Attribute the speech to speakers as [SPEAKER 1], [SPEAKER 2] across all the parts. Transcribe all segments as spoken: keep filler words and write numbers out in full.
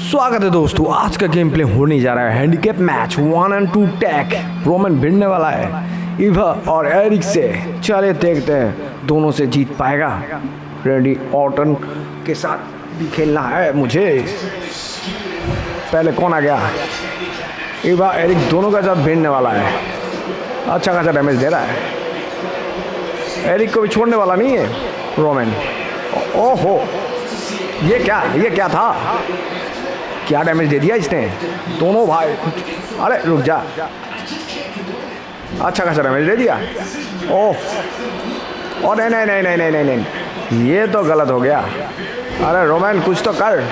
[SPEAKER 1] स्वागत है दोस्तों। आज का गेम प्ले होने जा रहा है handicap match one and two tag. Roman भिड़ने वाला है इवा और एरिक से। चले देखते हैं दोनों से जीत पाएगा। रेडी ऑर्टन के साथ भी खेलना है मुझे। पहले कौन आ गया? इवा एरिक दोनों का साथ भिड़ने वाला है। अच्छा खासा डैमेज दे रहा है। एरिक को भी छोड़ने वाला नहीं है रोमन। ओहो, ये क्या ये क्या था? क्या डैमेज दे दिया इसने दोनों भाई। अरे रुक जा। अच्छा खासा डैमेज दे दिया। ओह और नहीं नहीं नहीं नहीं नहीं नहीं नहीं ये तो गलत हो गया। अरे रोमन कुछ तो कर।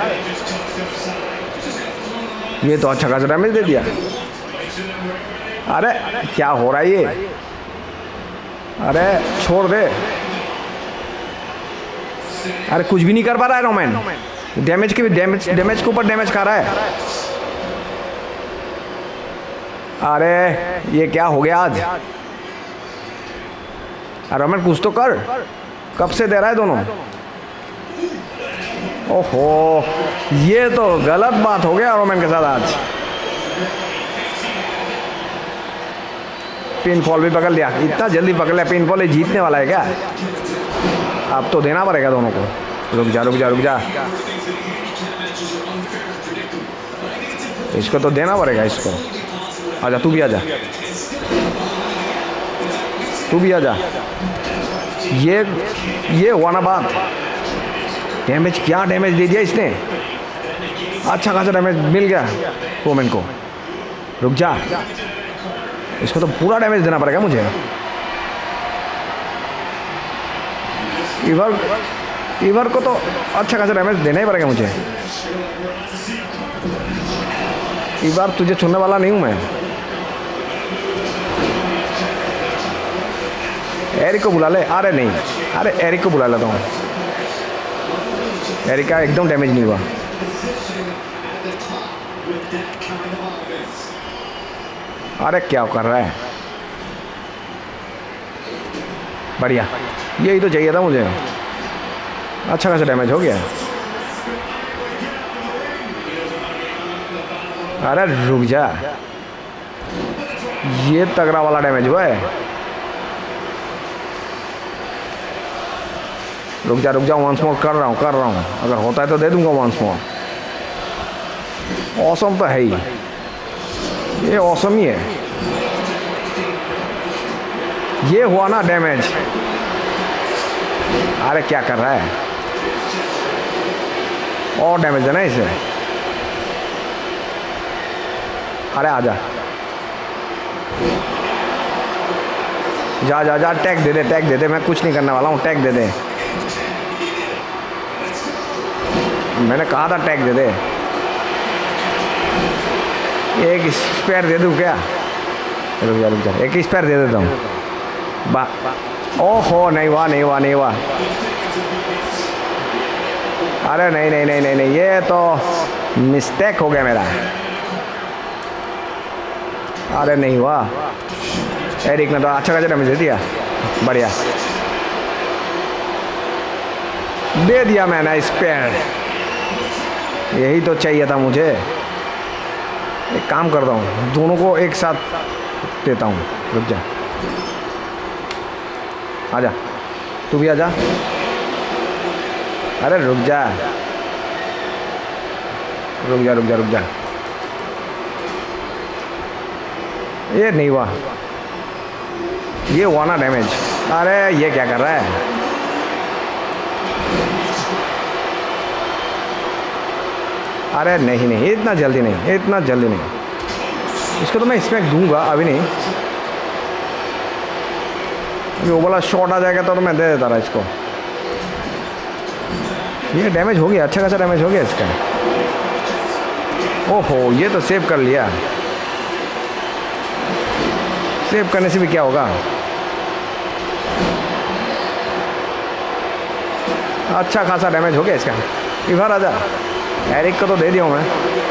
[SPEAKER 1] ये तो अच्छा खासा डैमेज दे दिया। अरे क्या हो रहा है ये? अरे छोड़ दे। अरे कुछ भी नहीं कर पा रहा है रोमन। डैमेज के भी डैमेज डैमेज के ऊपर डैमेज खा रहा है। अरे ये क्या हो गया आज? रोमन कुछ तो कर। कब से दे रहा है दोनों? ओहो, ये तो गलत बात हो गया रोमन के साथ आज। पिन फॉल भी पकड़ लिया। इतना जल्दी पकड़ लिया पिन फॉल। जीतने वाला है क्या? अब तो देना पड़ेगा दोनों को। रुक जा रुक जा रुक जा। इसको तो देना पड़ेगा इसको। आजा तू भी आजा। तू भी आजा। ये ये हुआ ना बात। डैमेज क्या डैमेज दे दिया इसने। अच्छा खासा डैमेज मिल गया रोमन को। रुक जा। इसको तो पूरा डैमेज देना पड़ेगा मुझे। इवर इवर को तो अच्छा खासा डैमेज देना ही पड़ेगा मुझे। इवर तुझे छूने वाला नहीं हूं मैं। एरिक को बुला ले। अरे नहीं, अरे एरिक को बुला लेता हूँ। एरिक का एकदम डैमेज नहीं हुआ। अरे क्या कर रहा है? बढ़िया, यही तो चाहिए था मुझे। अच्छा खासा डैमेज हो गया। अरे रुक जा। ये तगड़ा वाला डैमेज हुआ है। रुक जा रुक जा। वंस मोर कर रहा हूँ कर रहा हूँ। अगर होता है तो दे दूंगा वंस मोर। ऑसम तो है ही। ये ऑसम ही है। ये हुआ ना डैमेज। अरे क्या कर रहा है? और डैमेज है ना इसे। अरे आजा। जा जा जा। टैग दे दे टैग दे दे। मैं कुछ नहीं करने वाला हूँ। टैग दे दे। मैंने कहा था टैग दे दे। एक स्पेयर दे दूँ क्या? रुक जा रुक जा। एक स्पेयर दे देता हूँ। बा ओहो, नहीं हुआ नहीं हुआ नहीं हुआ। अरे नहीं नहीं नहीं नहीं नहीं ये तो मिस्टेक हो गया मेरा। अरे नहीं हुआ। एरिक ने तो अच्छा खासा डैमेज दे दिया। बढ़िया दे दिया मैंने स्पेयर। यही तो चाहिए था मुझे। एक काम करता हूँ, दोनों को एक साथ देता हूँ। रुक जा। आजा तू भी आजा। अरे रुक जा रुक जा रुक जा रुक जा। ये नहीं हुआ। ये हुआ ना डैमेज। अरे ये क्या कर रहा है? अरे नहीं नहीं इतना जल्दी नहीं, इतना जल्दी नहीं। इसको तो मैं स्मैक दूंगा अभी नहीं। अभी वो वाला शॉट आ जाएगा तो, तो मैं दे देता रहा इसको। ये डैमेज हो गया। अच्छा खासा डैमेज हो गया इसका। ओहो, ये तो सेव कर लिया। सेव करने से भी क्या होगा? अच्छा खासा डैमेज हो गया इसका। इधर आजा। एरिक को तो दे दिया हूँ मैं।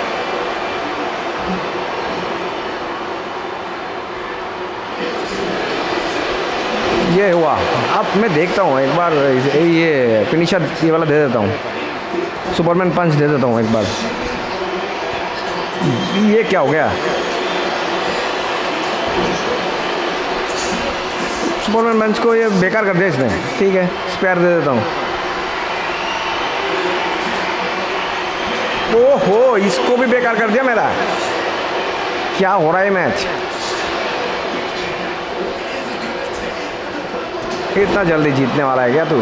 [SPEAKER 1] ये हुआ। अब मैं देखता हूँ एक बार। ये फिनिशर ये वाला दे देता हूँ। सुपरमैन पंच दे देता हूँ एक बार। ये क्या हो गया? सुपरमैन बेंच को ये बेकार कर दिया इसने। ठीक है, स्पेयर दे देता हूँ। ओहो, इसको भी बेकार कर दिया मेरा। क्या हो रहा है मैच? इतना जल्दी जीतने वाला है क्या तू?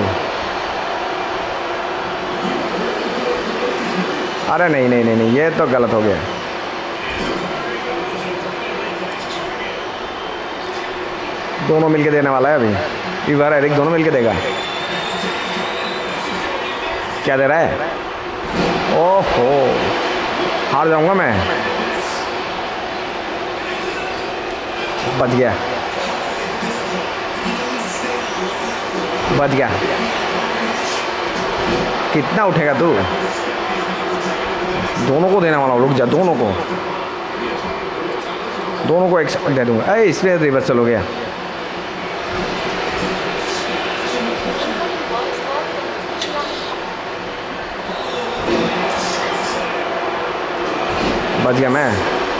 [SPEAKER 1] अरे नहीं नहीं नहीं नहीं, ये तो गलत हो गया। दोनों मिलके देने वाला है अभी। इवार एरिक दोनों मिलके देगा। क्या दे रहा है? ओहो, हार जाऊंगा मैं। बच गया, बच गया। कितना उठेगा तू? दोनों को देने वाला हूँ, रुक जा। दोनों को दोनों को एक सेकंड दे दूंगा। अरे इसमें रिवर्सल हो गया। बच गया मैं।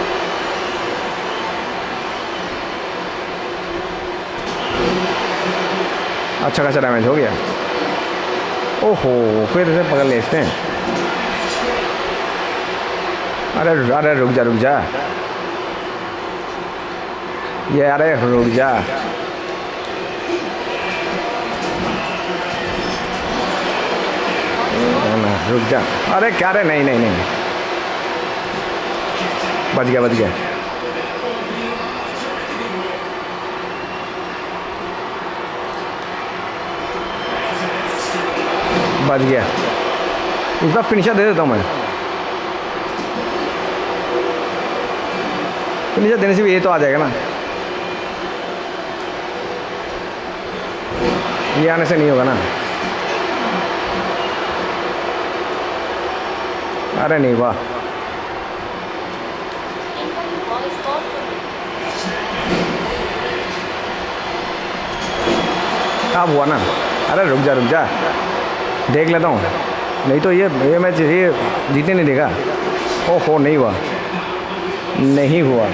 [SPEAKER 1] अच्छा खासा डैमेज हो गया। ओहो, फिर से पकड़ ले इसने। अरे अरे रुक जा रुक जा, ये अरे रुक जा। रुक जा। अरे क्या रे? नहीं नहीं नहीं, बच गया बच गया। बच गया। इस बार फिनिशर दे देता हूँ मैं। फिनिशर देने से भी ये तो आ जाएगा ना। ये आने से नहीं होगा ना। अरे नहीं, वाह। अब हुआ ना। अरे रुक जा रुक जा, देख लेता हूँ। नहीं तो ये ये मैच ये जीतने नहीं देगा। ओहो, नहीं हुआ, नहीं हुआ।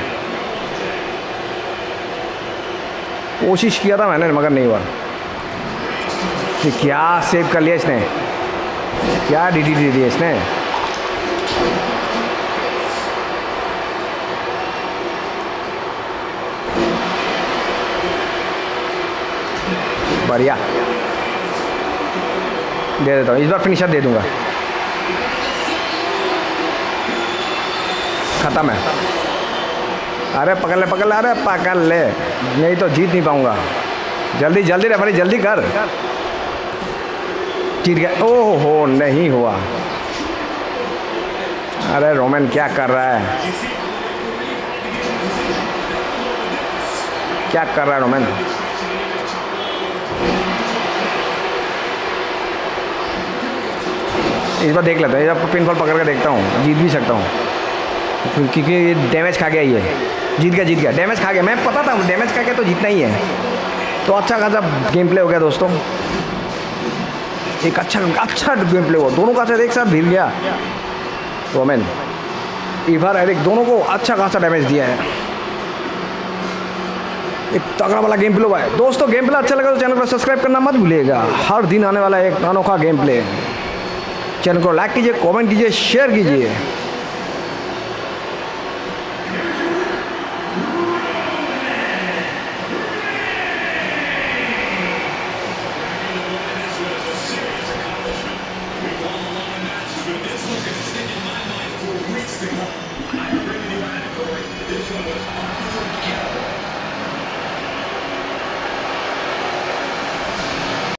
[SPEAKER 1] कोशिश किया था मैंने मगर नहीं हुआ। क्या सेव कर लिया इसने, क्या डीडी दे दिया इसने। बढ़िया, दे देता हूँ। इस बार फिनिशर दे दूंगा। खत्म है। अरे पकड़ ले पकड़ ले, अरे पकड़ ले, नहीं तो जीत नहीं पाऊंगा। जल्दी जल्दी रे भाई, जल्दी कर। जीत गया। ओह हो, नहीं हुआ। अरे रोमन क्या कर रहा है? क्या कर रहा है रोमन? इस बार देख लेता हूँ, जब पिन फॉल पकड़ कर देखता हूँ, जीत भी सकता हूँ। क्योंकि ये डैमेज खा गया। ये जीत गया जीत गया डैमेज खा गया। मैं पता था डैमेज खा गया तो जीतना ही है। तो अच्छा खासा गेम प्ले हो गया दोस्तों। एक अच्छा अच्छा गेम प्ले हुआ। दोनों का एक साथ भिड़ गया। रोमन, इवार एरिक दोनों को अच्छा खासा डैमेज दिया है। एक तगड़ा वाला गेम प्ले हुआ है दोस्तों। गेम प्ले अच्छा लगा तो चैनल को सब्सक्राइब करना मत भूलिएगा। हर दिन आने वाला एक अनोखा गेम प्ले। चैनल को लाइक कीजिए, कमेंट कीजिए, शेयर कीजिए।
[SPEAKER 2] This one was